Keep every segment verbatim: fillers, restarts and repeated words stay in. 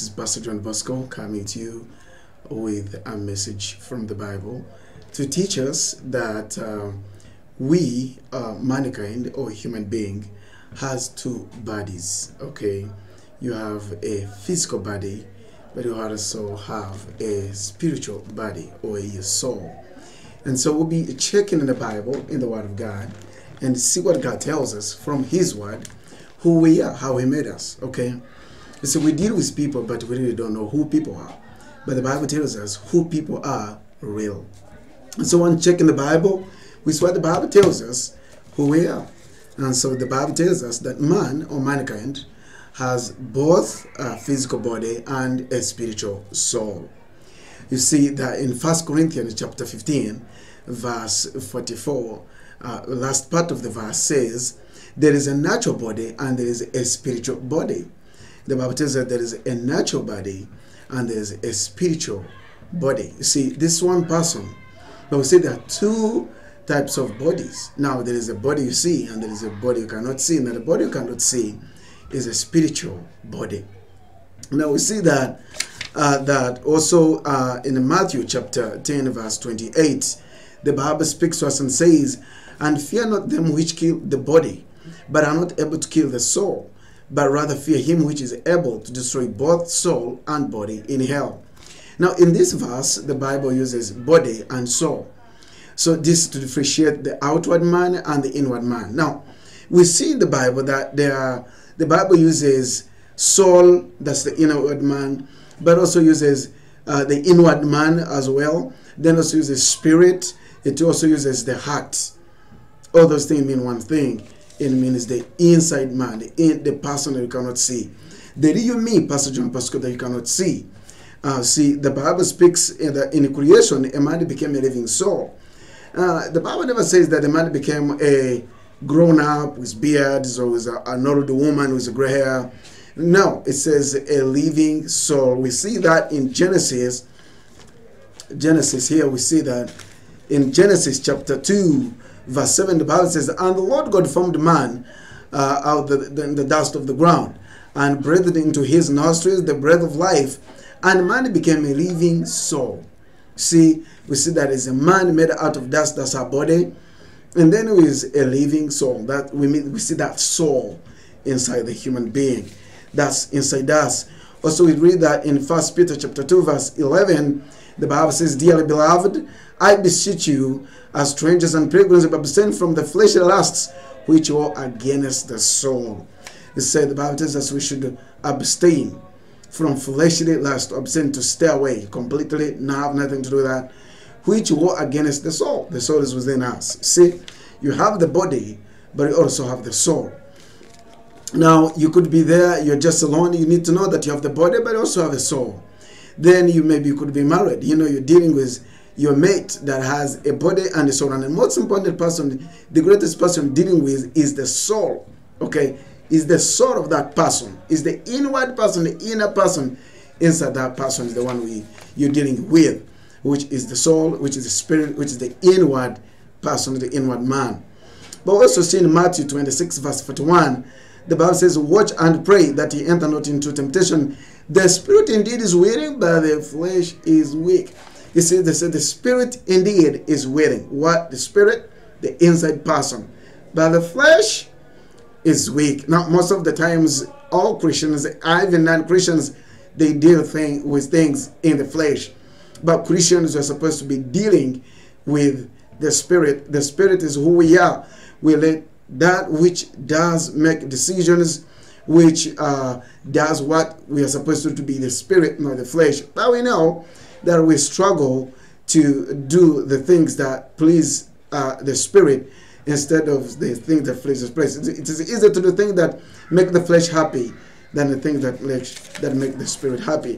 is Pastor John Bosco coming to you with a message from the Bible to teach us that uh, we, uh, mankind or human being, has two bodies. Okay, you have a physical body, but you also have a spiritual body or a soul. And so we'll be checking in the Bible, in the Word of God, and see what God tells us from His Word, who we are, how He made us. Okay, so we deal with people, but we really don't know who people are. But the Bible tells us who people are real. And so when checking the Bible, we see what the Bible tells us who we are. And so the Bible tells us that man or mankind has both a physical body and a spiritual soul. You see that in First Corinthians chapter fifteen, verse forty-four, uh, last part of the verse says, there is a natural body and there is a spiritual body. The Bible tells us that there is a natural body and there is a spiritual body. You see, this one person, but we say there are two types of bodies. Now, there is a body you see and there is a body you cannot see. Now, the body you cannot see is a spiritual body. Now, we see that uh, that also uh, in Matthew chapter ten, verse twenty-eight, the Bible speaks to us and says, and fear not them which kill the body, but are not able to kill the soul, but rather fear him which is able to destroy both soul and body in hell. Now, in this verse, the Bible uses body and soul. So this to differentiate the outward man and the inward man. Now, we see in the Bible that there are, the Bible uses soul, that's the inward man, but also uses uh, the inward man as well. Then also uses spirit. It also uses the heart. All those things mean one thing. It means the inside man, the, in, the person that you cannot see. The real me, Pastor John Bosco, that you cannot see. Uh, see, the Bible speaks in, the, in creation, a man became a living soul. Uh, the Bible never says that the man became a grown-up with beards or with a, an old woman with gray hair. No, it says a living soul. We see that in Genesis. Genesis here, we see that in Genesis chapter two, verse seven, the Bible says, and the Lord God formed man uh, out of the, the, the dust of the ground and breathed into his nostrils the breath of life, and man became a living soul. See, we see that is a man made out of dust, that's our body, and then there is a living soul. That we mean, we see that soul inside the human being, that's inside us. Also, we read that in First Peter chapter two, verse eleven, the Bible says, dearly beloved, I beseech you, as strangers and pilgrims, abstain from the fleshly lusts which war against the soul. It said, the Bible tells us we should abstain from fleshly lust, abstain to stay away completely, not have nothing to do with that, which war against the soul. The soul is within us. See, you have the body, but you also have the soul. Now, you could be there, you're just alone, you need to know that you have the body, but you also have a soul. Then you maybe you could be married, you know, you're dealing with your mate that has a body and a soul. And the most important person, the greatest person dealing with is the soul. Okay, is the soul of that person, is the inward person, the inner person inside that person is the one we you're dealing with, which is the soul, which is the spirit, which is the inward person, the inward man. But also see in Matthew twenty-six, verse forty-one, the Bible says, watch and pray that ye enter not into temptation. The spirit indeed is willing, but the flesh is weak. You see, they said the spirit indeed is willing. What? The spirit? The inside person. But the flesh is weak. Now, most of the times, all Christians, even non-Christians, they deal thing, with things in the flesh. But Christians are supposed to be dealing with the spirit. The spirit is who we are. We let that which does make decisions, which uh, does what we are supposed to, to be the spirit, not the flesh. But we know that we struggle to do the things that please uh, the spirit instead of the things that flesh is pleased. It is easier to do things that make the flesh happy than the things that that make the spirit happy.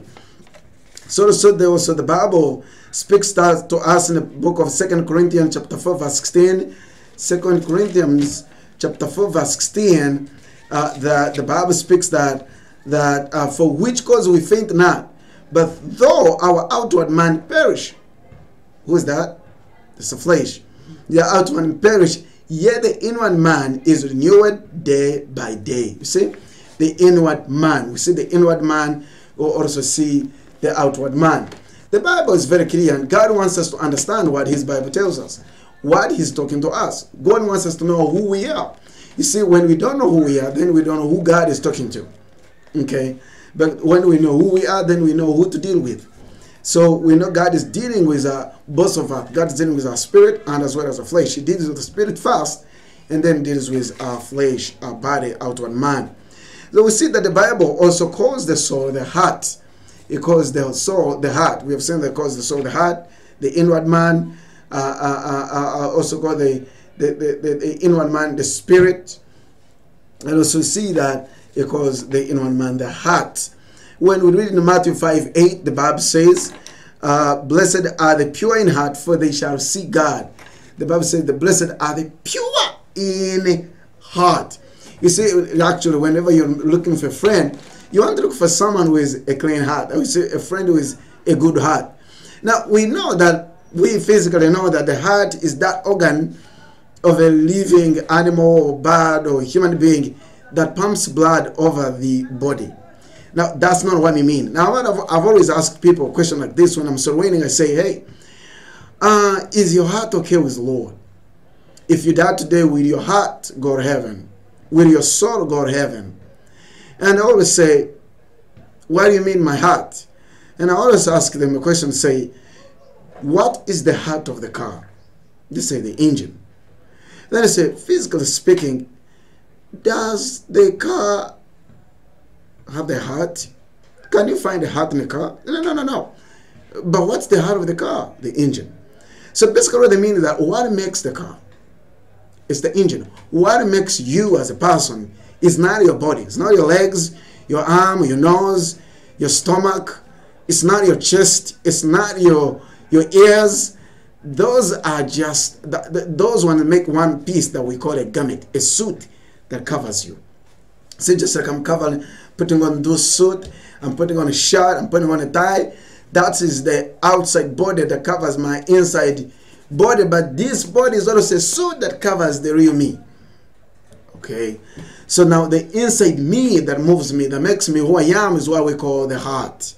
So, so there also the Bible speaks to us in the book of Second Corinthians chapter four, verse sixteen. Second Corinthians chapter four, verse sixteen. Uh, the the Bible speaks that that uh, for which cause we faint not, but though our outward man perish. Who is that? It's the flesh. The outward man perish, yet the inward man is renewed day by day. You see, the inward man. We see the inward man or also see the outward man. The Bible is very clear, and God wants us to understand what His Bible tells us, what He's talking to us. God wants us to know who we are. You see, when we don't know who we are, then we don't know who God is talking to. Okay? But when we know who we are, then we know who to deal with. So we know God is dealing with uh, both of us. God is dealing with our spirit and as well as our flesh. He deals with the spirit first, and then deals with our flesh, our body, outward man. So we see that the Bible also calls the soul the heart. It calls the soul the heart. We have seen that it calls the soul the heart, the inward man, uh, uh, uh, uh, also called the, the, the, the inward man the spirit. And also see that it calls the inward man the heart. When we read in Matthew five eight, the Bible says, uh, blessed are the pure in heart, for they shall see God. The Bible says, the blessed are the pure in heart. You see, actually, whenever you're looking for a friend, you want to look for someone who is a clean heart. I would say a friend who is a good heart. Now, we know that, we physically know that the heart is that organ of a living animal or bird or human being that pumps blood over the body. Now, that's not what we mean. Now, I've, I've always asked people a question like this when I'm surrendering. I say, hey, uh, is your heart okay with the Lord? If you die today, will your heart go to heaven? Will your soul go to heaven? And I always say, what do you mean my heart? And I always ask them a question, say, what is the heart of the car? They say the engine. Then I say, physically speaking, does the car have the heart? Can you find the heart in the car? No, no, no, no. But what's the heart of the car? The engine. So basically what they mean is that what makes the car? It's the engine. What makes you as a person is not your body. It's not your legs, your arm, your nose, your stomach. It's not your chest. It's not your, your ears. Those are just, the, the, those ones make one piece that we call a garment, a suit that covers you. See, just like I'm covering, putting on this suit, I'm putting on a shirt, I'm putting on a tie. That is the outside body that covers my inside body. But this body is also a suit that covers the real me. Okay? So now the inside me that moves me, that makes me who I am, is what we call the heart.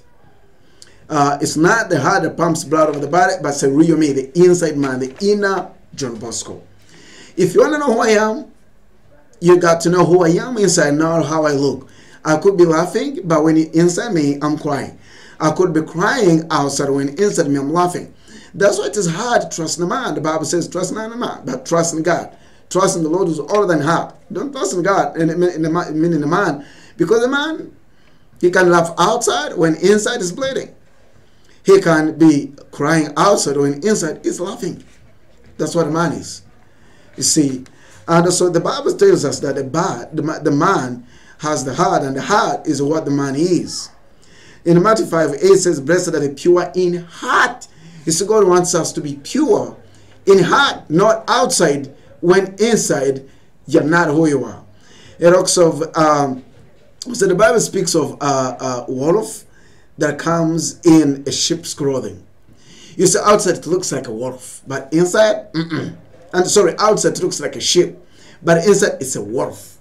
Uh, it's not the heart that pumps blood over the body, but it's the real me, the inside man, the inner John Bosco. If you want to know who I am, you got to know who I am inside, not how I look. I could be laughing, but when inside me, I'm crying. I could be crying outside when inside me, I'm laughing. That's why it is hard to trust in man. The Bible says, trust not in man, but trust in God. Trust in the Lord who's all than heart. Don't trust in God, in, in, in, the, meaning the man. Because the man, he can laugh outside when inside is bleeding. He can be crying outside when inside is laughing. That's what a man is. You see, and so the Bible tells us that the, bad, the, the man has the heart, and the heart is what the man is. In Matthew five eight says, blessed are the pure in heart. You see, God wants us to be pure in heart, not outside, when inside you're not who you are. It also, um, so the Bible speaks of a, a wolf that comes in a sheep's clothing. You see, outside it looks like a wolf, but inside, mm-mm. And sorry, outside it looks like a sheep, but inside it's a wolf.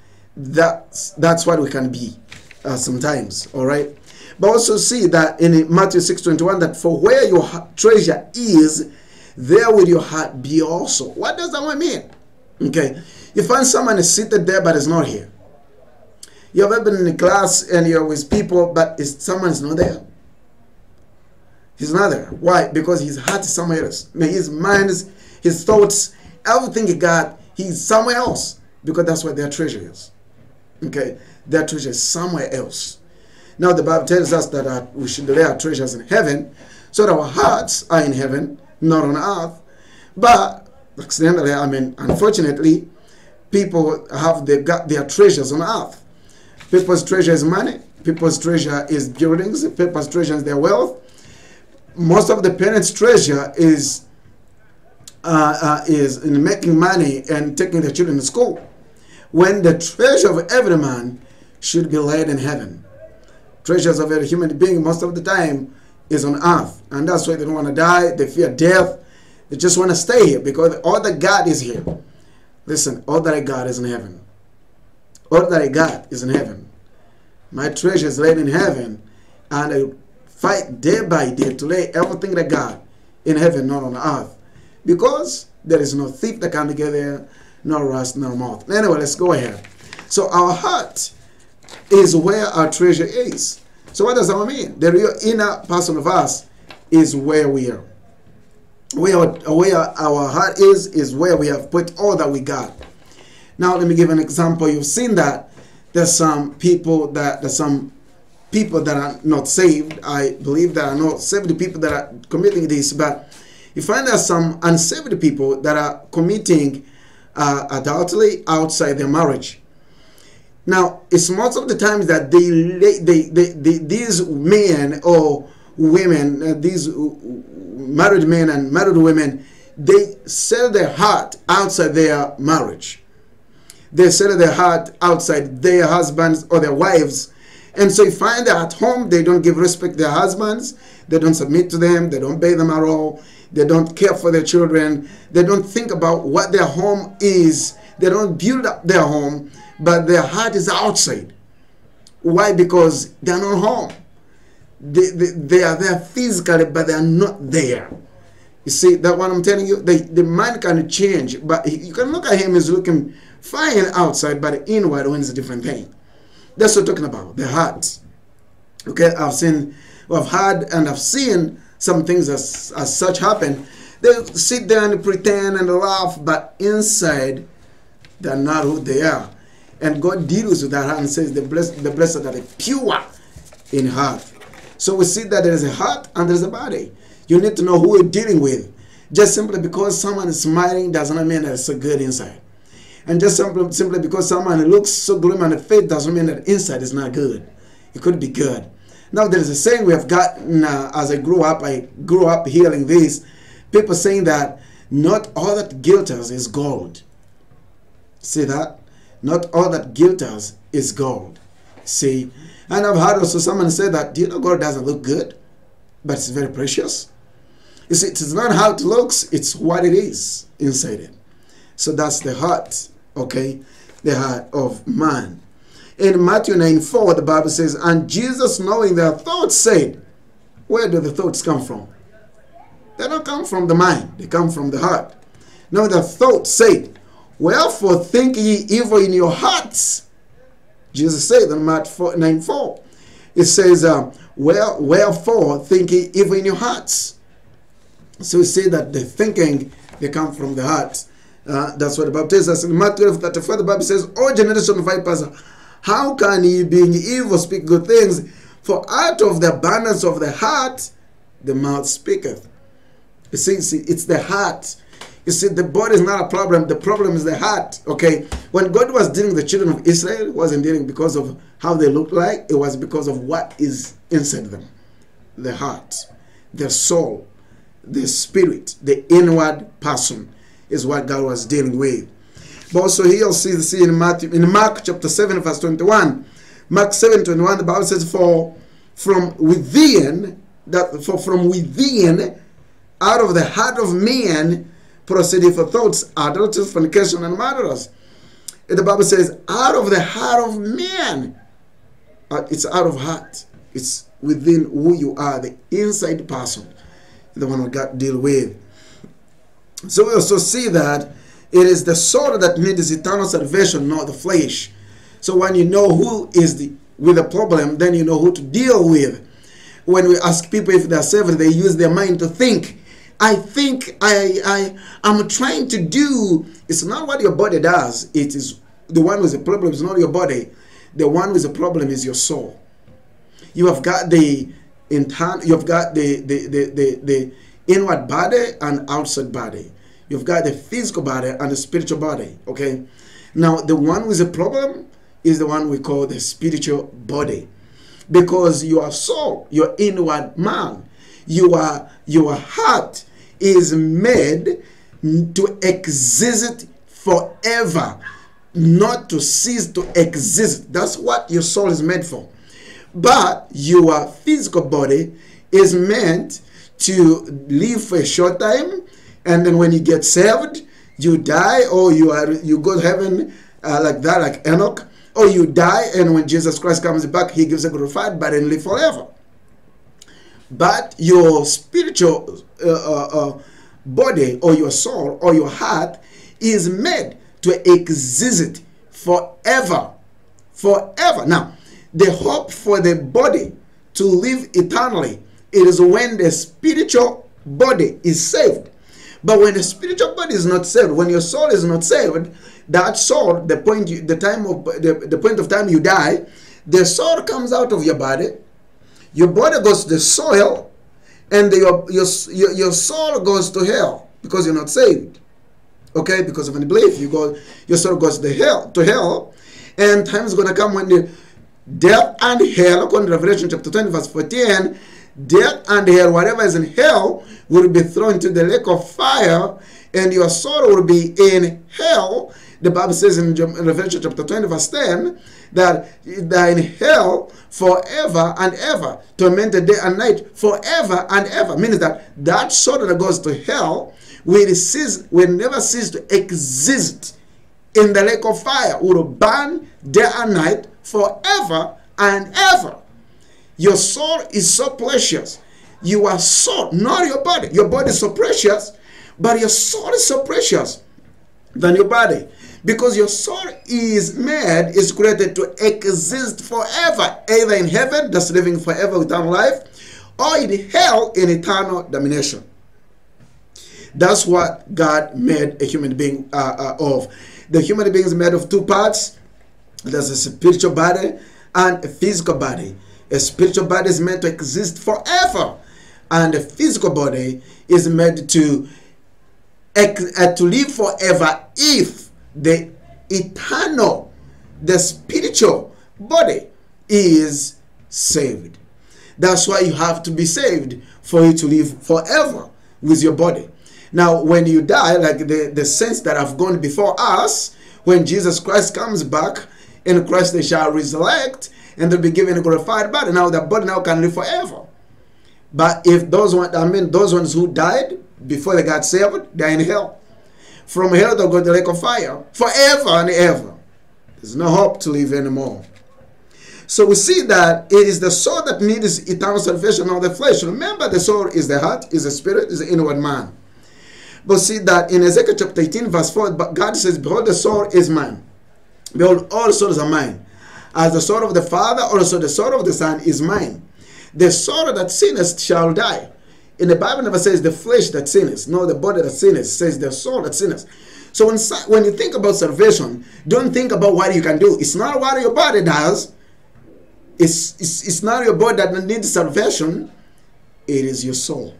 That's, that's what we can be uh, sometimes, all right? But also see that in Matthew six twenty-one, that for where your treasure is, there will your heart be also. What does that one mean? Okay, you find someone is seated there but is not here. You have ever been in a class and you're with people, but is, someone is not there. He's not there. Why? Because his heart is somewhere else. I mean, his mind, is, his thoughts, everything he got, he's somewhere else. Because that's where their treasure is. Okay, their treasure is somewhere else. Now the Bible tells us that uh, we should lay our treasures in heaven, so that our hearts are in heaven, not on earth. But accidentally, I mean, unfortunately, people have they got their treasures on earth. People's treasure is money. People's treasure is buildings. People's treasure is their wealth. Most of the parents' treasure is uh, uh, is in making money and taking their children to school, when the treasure of every man should be laid in heaven. Treasures of every human being most of the time is on earth, and that's why they don't want to die. They fear death. They just want to stay here because all that God is here. Listen, all that I got is in heaven. All that I got is in heaven. My treasure is laid in heaven, and I fight day by day to lay everything that God in heaven, not on earth. Because there is no thief that can get there, no rust, no moth. Anyway, let's go ahead. So our heart is where our treasure is. So what does that mean? The real inner person of us is where we are. Where, where our heart is, is where we have put all that we got. Now, let me give an example. You've seen that there's some people that, there's some people that are not saved. I believe there are not saved people that are committing this, but you find there are some unsaved people that are committing uh, adultery outside their marriage. Now, it's most of the times that they, they, they, they these men or women, uh, these married men and married women, they sell their heart outside their marriage. They sell their heart outside their husbands or their wives. And so you find that at home, they don't give respect to their husbands. They don't submit to them. They don't obey them at all. They don't care for their children. They don't think about what their home is. They don't build up their home, but their heart is outside. Why? Because they are not home. They, they, they are there physically, but they are not there. You see, that what I'm telling you, the, the mind can change, but you can look at him as looking fine outside, but the inward one is a different thing. That's what I'm talking about, the heart. Okay, I've seen, I've heard and I've seen some things as, as such happen. They sit there and pretend and laugh, but inside, they're not who they are. And God deals with that heart and says, the blessed, the blessed are the pure in heart. So we see that there is a heart and there is a body. You need to know who you're dealing with. Just simply because someone is smiling does not mean that it's so good inside. And just simply, simply because someone looks so gloomy on the face doesn't mean that inside is not good. It could be good. Now there is a saying we have gotten uh, as I grew up. I grew up hearing this. People saying that not all that glitters is gold. See that? Not all that glitters is gold. See? And I've heard also someone say that, do you know gold doesn't look good? But it's very precious. You see, it's not how it looks, it's what it is inside it. So that's the heart, okay? The heart of man. In Matthew nine four, the Bible says, and Jesus, knowing their thoughts, said, where do the thoughts come from? They don't come from the mind, they come from the heart. Now the thoughts said, wherefore think ye evil in your hearts? Jesus said in Matthew nine four, it says, uh, well, wherefore think ye evil in your hearts? So we say that the thinking, they come from the heart. Uh, that's what the Bible tells us. In Matthew thirty-four, the Bible says, O generation of vipers, how can ye, being evil, speak good things? For out of the abundance of the heart, the mouth speaketh. You see, see, it's the heart. You see, the body is not a problem. The problem is the heart. Okay? When God was dealing with the children of Israel, it wasn't dealing because of how they looked like. It was because of what is inside them. The heart, the soul, the spirit, the inward person is what God was dealing with. But also here see, see in Matthew, in Mark chapter seven, verse twenty-one. Mark seven, twenty-one, the Bible says, For from within, that for from within, out of the heart of man, proceedeth for thoughts, adulteries, fornication, and murderers. And the Bible says, out of the heart of man. Uh, it's out of heart. It's within who you are, the inside person, the one we got to deal with. So we also see that it is the soul that needs eternal salvation, not the flesh. So when you know who is the with the problem, then you know who to deal with. When we ask people if they're saved, they use their mind to think. I think I I am trying to do. It's not what your body does. It is the one with the problem. Is not your body. The one with the problem is your soul. You have got the internal. You've got the the the the, the inward body and outside body. You've got the physical body and the spiritual body. Okay. Now the one with the problem is the one we call the spiritual body, because your soul, your inward man, your your heart is made to exist forever, not to cease to exist. That's what your soul is made for. But your physical body is meant to live for a short time, and then when you get saved, you die, or you are you go to heaven uh, like that, like Enoch, or you die, and when Jesus Christ comes back, he gives a glorified body and live forever. But your spiritual uh, uh, uh, body or your soul or your heart is made to exist forever. Forever. Now, the hope for the body to live eternally, it is when the spiritual body is saved. But when the spiritual body is not saved, when your soul is not saved, that soul, the point, you, the time of the, the point of time you die, the soul comes out of your body, your body goes to the soil, and the, your, your your your soul goes to hell because you're not saved. Okay, because of unbelief, you go, your soul goes to hell, to hell, and time is going to come when the death and hell, according to Revelation chapter twenty, verse fourteen, death and hell, whatever is in hell, will be thrown into the lake of fire, and your soul will be in hell. The Bible says in Revelation chapter twenty, verse ten, that they're in hell forever and ever, tormented day and night forever and ever. Meaning that that soul that goes to hell will cease, will never cease to exist in the lake of fire, will burn day and night forever and ever. Your soul is so precious. You are soul, not your body. Your body is so precious, but your soul is so precious than your body. Because your soul is made, is created to exist forever, either in heaven, that's living forever with eternal life, or in hell, in eternal damnation. That's what God made a human being uh, uh, of. The human being is made of two parts. There's a spiritual body and a physical body. A spiritual body is meant to exist forever, and a physical body is meant to, uh, to live forever if the eternal, the spiritual body is saved. That's why you have to be saved for you to live forever with your body. Now, when you die, like the, the saints that have gone before us, when Jesus Christ comes back, in Christ they shall resurrect, and they'll be given a glorified body. Now, the body now can live forever. But if those ones, I mean, those ones who died before they got saved, they're in hell. From hell, they'll go to the lake of fire forever and ever. There's no hope to live anymore. So we see that it is the soul that needs eternal salvation, not the flesh. Remember, the soul is the heart, is the spirit, is the inward man. But see that in Ezekiel chapter eighteen, verse four, God says, behold, the soul is mine. Behold, all souls are mine. As the soul of the Father, also the soul of the Son is mine. The soul that sinneth shall die. In the Bible never says the flesh that sinneth. No, the body that sinneth. It says the soul that sinneth. So when, when you think about salvation, don't think about what you can do. It's not what your body does. It's, it's, it's not your body that needs salvation. It is your soul.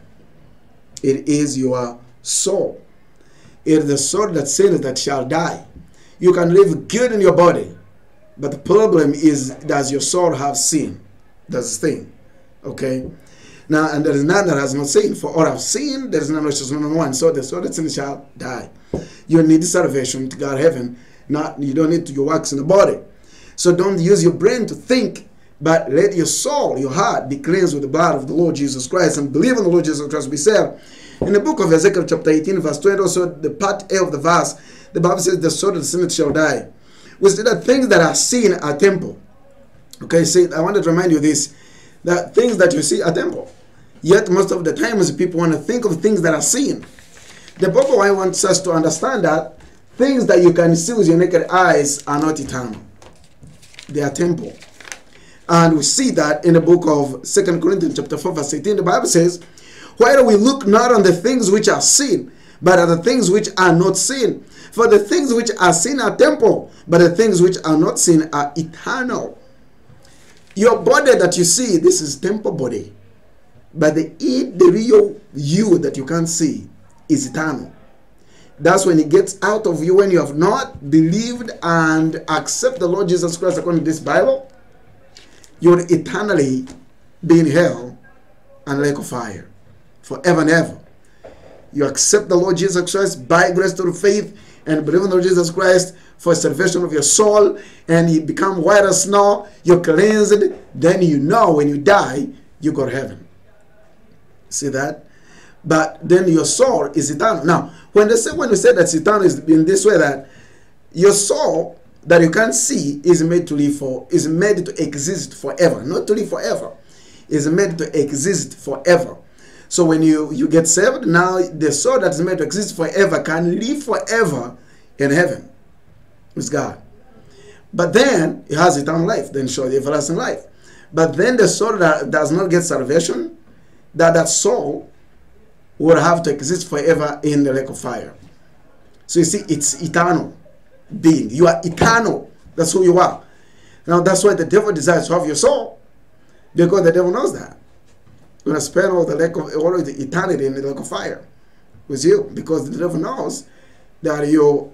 It is your soul. It is the soul that sinneth that shall die. You can live good in your body, but the problem is, does your soul have sin? That's the thing. Okay? Now, and there is none that has not sinned. For all have sinned, there is none righteous, none one. So the soul that sinneth shall die. You need salvation to God heaven. Not, you don't need to your works in the body. So don't use your brain to think, but let your soul, your heart, be cleansed with the blood of the Lord Jesus Christ, and believe in the Lord Jesus Christ, be saved. In the book of Ezekiel chapter eighteen, verse twenty, also the part A of the verse, the Bible says, the soul that sinneth shall die. We see that things that are seen are temple. Okay, see, I wanted to remind you this, that things that you see are temple. Yet most of the times people want to think of things that are seen. The Bible wants us to understand that things that you can see with your naked eyes are not eternal. They are temple. And we see that in the book of Second Corinthians chapter four, verse eighteen, the Bible says, while we look not on the things which are seen, but on the things which are not seen. For the things which are seen are temporal, but the things which are not seen are eternal. Your body that you see, this is temporal body. But the, the real you that you can't see is eternal. That's when it gets out of you, when you have not believed and accept the Lord Jesus Christ according to this Bible. You'll eternally be in hell and lake of fire forever and ever. You accept the Lord Jesus Christ by grace through faith and believe in the Lord Jesus Christ for salvation of your soul, and you become white as snow, you're cleansed, then you know when you die, you go to heaven. See that? But then your soul is eternal. Now, when they say, when we say that eternal is in this way, that your soul that you can't see is made to live for, is made to exist forever, not to live forever. is made to exist forever. So when you, you get saved, now the soul that is made to exist forever can live forever in heaven with God. But then it has eternal life, then show the everlasting life. But then the soul that does not get salvation, that that soul will have to exist forever in the lake of fire. So you see, it's eternal being. You are eternal. That's who you are. Now that's why the devil desires to have your soul, because the devil knows that. You're going to spend all the lake of all of the eternity in the lake of fire with you, because the devil knows that your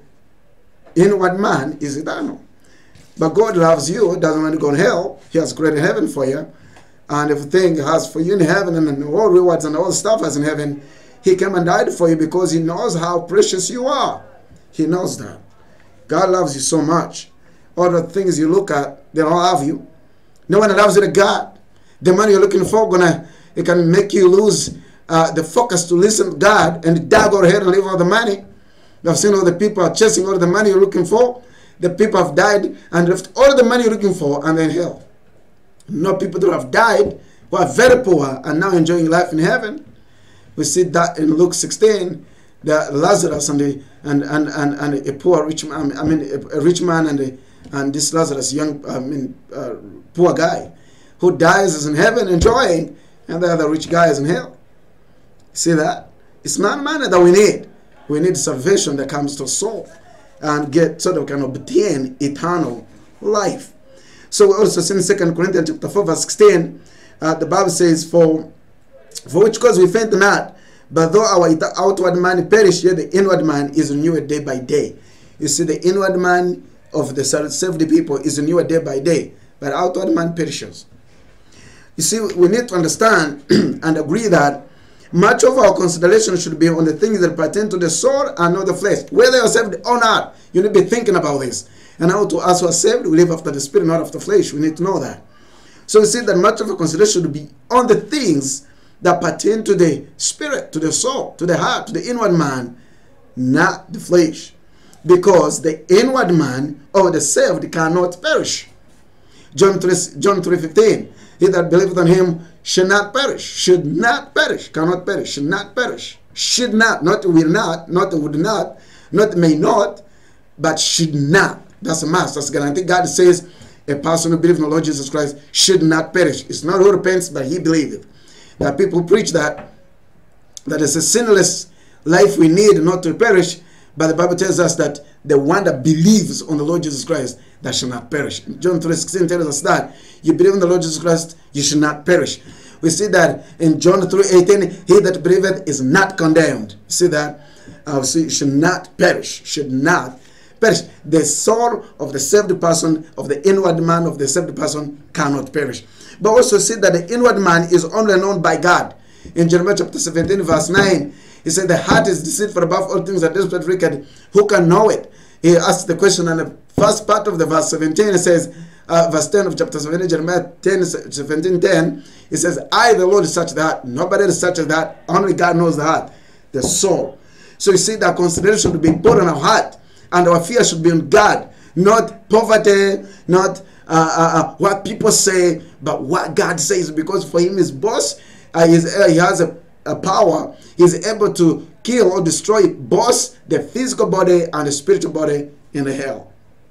inward man is eternal. But God loves you, doesn't want you to go to hell. He has created heaven for you, and everything He has for you in heaven, and all rewards and all stuff as in heaven. He came and died for you because He knows how precious you are. He knows that. God loves you so much. All the things you look at, they don't love you. No one loves you to God. The money you're looking for, gonna it can make you lose uh, the focus to listen to God and die, go ahead and leave all the money. I've seen all the people are chasing all the money you're looking for. The people have died and left all the money you're looking for and then hell. No, people that have died who are very poor and now enjoying life in heaven. We see that in Luke sixteen, that Lazarus and the and and and, and a poor rich man. I mean, a, a rich man and a, and this Lazarus, young I mean, uh, poor guy, who dies is in heaven enjoying, and the other rich guy is in hell. See that? It's not money that we need. We need salvation that comes to soul and get so that we can obtain eternal life. So we also see in Second Corinthians chapter four, verse sixteen, uh, the Bible says, For for which cause we faint not, but though our outward man perish, yet the inward man is renewed day by day. You see, the inward man of the saved people is renewed day by day, but outward man perishes. You see, we need to understand and agree that much of our consideration should be on the things that pertain to the soul and not the flesh. Whether you're saved or not, you need to be thinking about this. And how to us who are saved, we live after the spirit, not after flesh. We need to know that. So we see that much of our consideration should be on the things that pertain to the spirit, to the soul, to the heart, to the inward man, not the flesh. Because the inward man or the saved cannot perish. John three, John three fifteen, he that believeth on Him should not perish, should not perish, cannot perish, should not perish, should not, not will not, not would not, not may not, but should not. That's a must, that's a guarantee. God says a person who believes in the Lord Jesus Christ should not perish. It's not who repents, but he believeth. There are people who preach that, that it's a sinless life we need not to perish, but the Bible tells us that the one that believes on the Lord Jesus Christ, that shall not perish. John three sixteen tells us that you believe in the Lord Jesus Christ, you should not perish. We see that in John three eighteen, he that believeth is not condemned. You see that? Uh, see, should not perish, should not perish. The soul of the saved person, of the inward man of the saved person, cannot perish. But also see that the inward man is only known by God. In Jeremiah chapter seventeen, verse nine, he said, the heart is deceitful above all things and desperately wicked. Who can know it? He asked the question in the first part of the verse seventeen. It says, uh, verse ten of chapter seventeen, Jeremiah ten, seventeen, ten. It says, I, the Lord, search the heart. Nobody else searches the heart. Only God knows the heart, the soul. So you see that consideration should be put on our heart, and our fear should be on God, not poverty, not uh, uh, uh, what people say, but what God says, because for Him is boss. Uh, he's, uh, he has a, a power. He's able to kill or destroy both the physical body and the spiritual body in the hell.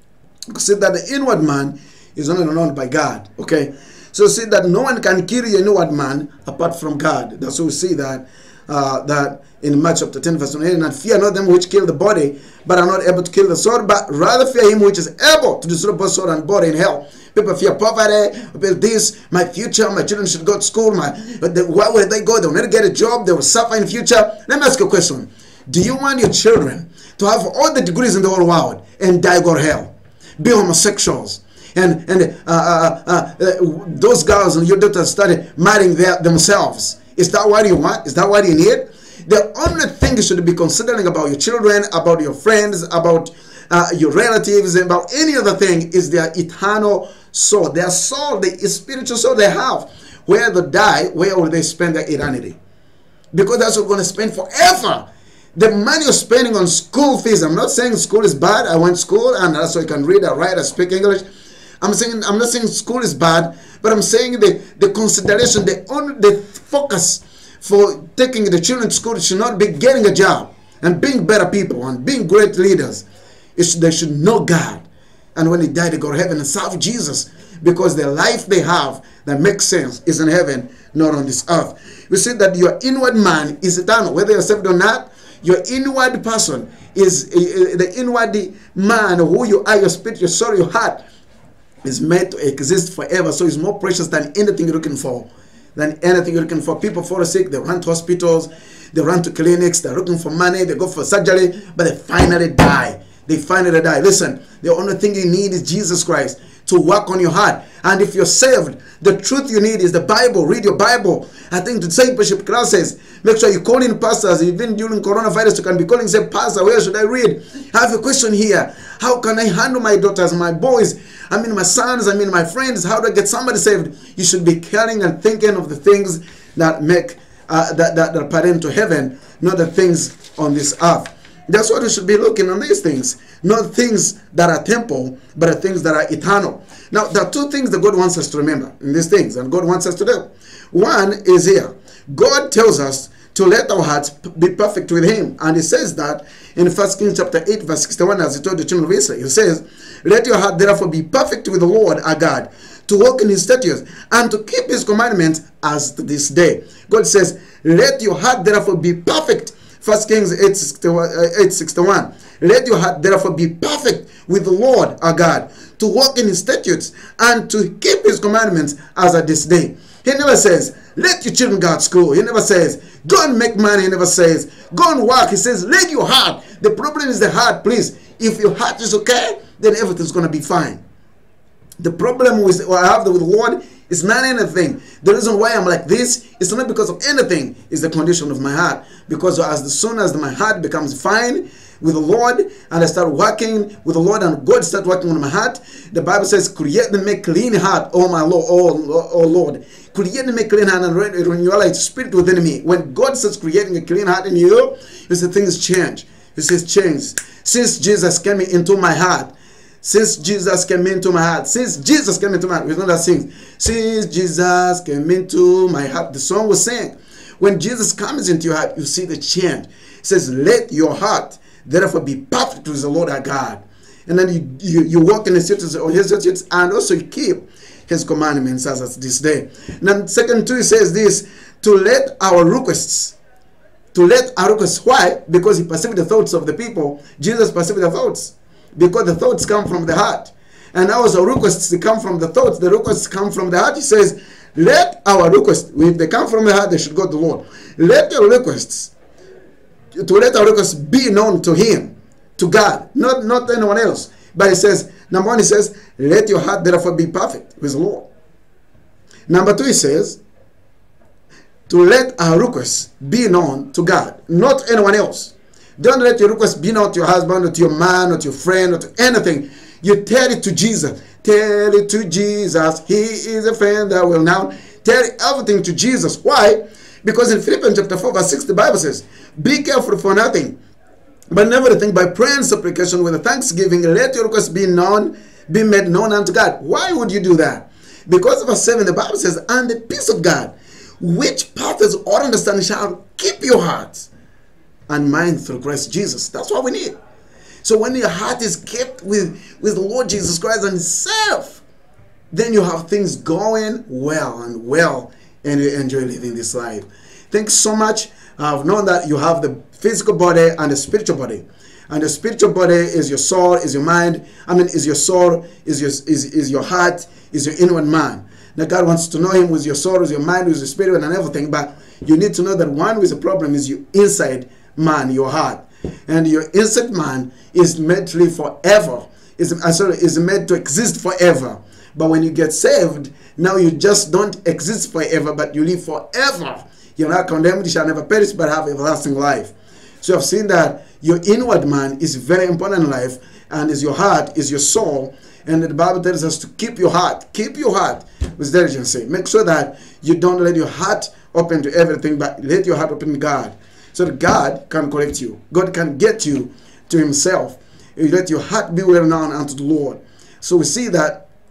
See that the inward man is only known by God. Okay, so see that no one can kill the inward man apart from God. That's why we see that uh, that in Mark chapter ten, verse twenty-eight, and fear not them which kill the body, but are not able to kill the soul, but rather fear Him which is able to destroy both soul and body in hell. People fear poverty, people this, my future, my children should go to school, my, but the, where will they go? They will never get a job, they will suffer in the future. Let me ask you a question. Do you want your children to have all the degrees in the whole world and die go to hell? Be homosexuals. And, and uh, uh, uh, uh, those girls and your daughters started marrying their, themselves. Is that what you want? Is that what you need? The only thing you should be considering about your children, about your friends, about uh, your relatives, about any other thing is their eternal soul. Their soul, the spiritual soul they have. Where they die, where will they spend their eternity? Because that's what we're going to spend forever. The money you're spending on school fees, I'm not saying school is bad. I went to school and that's why you can read and write and speak English. I'm saying I'm not saying school is bad, but I'm saying the the consideration, the on the focus for taking the children to school should not be getting a job and being better people and being great leaders. It should, they should know God, and when they die, they go to heaven and serve Jesus, because the life they have that makes sense is in heaven, not on this earth. We see that your inward man is eternal, whether you're saved or not. Your inward person is uh, the inward man, who you are, your spirit, your soul, your heart, is meant to exist forever. So it's more precious than anything you're looking for. Than anything you're looking for. People fall sick, they run to hospitals, they run to clinics, they're looking for money, they go for surgery, but they finally die. They finally die. Listen, the only thing you need is Jesus Christ to work on your heart. And if you're saved, the truth you need is the Bible. Read your Bible. I think discipleship classes, make sure you call in pastors. Even during coronavirus, you can be calling, say, Pastor, where should I read? I have a question here. How can I handle my daughters, my boys, I mean my sons, I mean my friends? How do I get somebody saved? You should be caring and thinking of the things that make, uh, that, that, that are pertain to heaven, not the things on this earth. That's what we should be looking on, these things. Not things that are temporal, but the things that are eternal. Now, there are two things that God wants us to remember in these things, and God wants us to do. One is here. God tells us to let our hearts be perfect with Him. And He says that in First Kings chapter eight, verse sixty-one, as He told the children of Israel. He says, let your heart therefore be perfect with the Lord our God, to walk in His statutes, and to keep His commandments as to this day. God says, let your heart therefore be perfect. First Kings eight sixty-one. Let your heart therefore be perfect with the Lord our God, to walk in His statutes and to keep His commandments as at this day. He never says, let your children go to school. He never says, go and make money. He never says, go and work. He says, let your heart. The problem is the heart, please. If your heart is okay, then everything's going to be fine. The problem with what I have with the Lord is not anything. The reason why I'm like this is not because of anything. It's the condition of my heart. Because as soon as my heart becomes fine with the Lord, and I start working with the Lord, and God starts working on my heart, the Bible says, create and make clean heart, oh my Lord, oh, oh Lord. Create and make clean heart and renew a spirit within me. When God starts creating a clean heart in you, you see things change. He says change. Since Jesus came into my heart, Since Jesus came into my heart. Since Jesus came into my heart. We know that sing. Since Jesus came into my heart. The song was saying, when Jesus comes into your heart, you see the change. It says, let your heart therefore be perfect with the Lord our God. And then you, you, you walk in His statutes, or His statutes, and also you keep His commandments as at this day. Now, second two, it says this, to let our requests, to let our requests. Why? Because He perceived the thoughts of the people. Jesus perceived the thoughts. Because the thoughts come from the heart. And now the requests they come from the thoughts. The requests come from the heart. He says, let our requests, if they come from the heart, they should go to the Lord. Let your requests, to let our requests be known to Him, to God, not, not anyone else. But He says, number one, He says, let your heart therefore be perfect with the Lord. Number two, He says, to let our requests be known to God, not anyone else. Don't let your request be known to your husband, or to your man, or to your friend, or to anything. You tell it to Jesus. Tell it to Jesus. He is a friend that will now tell everything to Jesus. Why? Because in Philippians chapter four, verse six, the Bible says, be careful for nothing, but in everything by prayer and supplication with a thanksgiving, let your request be known, be made known unto God. Why would you do that? Because of verse seven, the Bible says, and the peace of God, which passes all understanding, shall keep your hearts and mind through Christ Jesus. That's what we need. So when your heart is kept with, with the Lord Jesus Christ and Himself, then you have things going well and well, and you enjoy living this life. Thanks so much. I've known that you have the physical body and the spiritual body. And the spiritual body is your soul, is your mind. I mean, is your soul, is your, is, is your heart, is your inward man. Now God wants to know Him with your soul, with your mind, with your spirit, and everything. But you need to know that one with the problem is your inside man, your heart. And your inside man is meant to live forever. Is sorry, is meant to exist forever. But when you get saved, now you just don't exist forever, but you live forever. You're not condemned, you shall never perish, but have everlasting life. So I've seen that your inward man is very important in life, and is your heart, is your soul. And the Bible tells us to keep your heart. Keep your heart with diligence. Make sure that you don't let your heart open to everything, but let your heart open to God. So that God can correct you. God can get you to Himself. You let your heart be well known unto the Lord. So we see that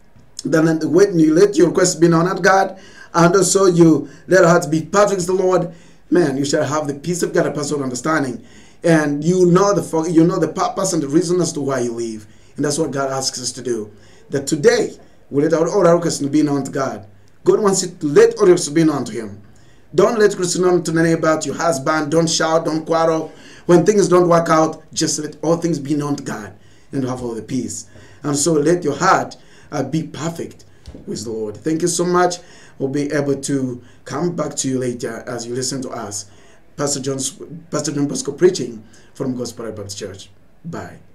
Then when you let your request be known at God, and also you let your heart be perfect to the Lord, man, you shall have the peace of God, a personal understanding, and you know the you know the purpose and the reason as to why you live, and that's what God asks us to do. That today we let our all our requests be known to God. God wants you to let all your requests be known to Him. Don't let requests known to the neighbor, to your husband. Don't shout. Don't quarrel. When things don't work out, just let all things be known to God, and have all the peace. And so let your heart uh, be perfect with the Lord. Thank you so much. We'll be able to come back to you later as you listen to us. Pastor John's, Pastor John Bosco preaching from Gospel Baptist Church. Bye.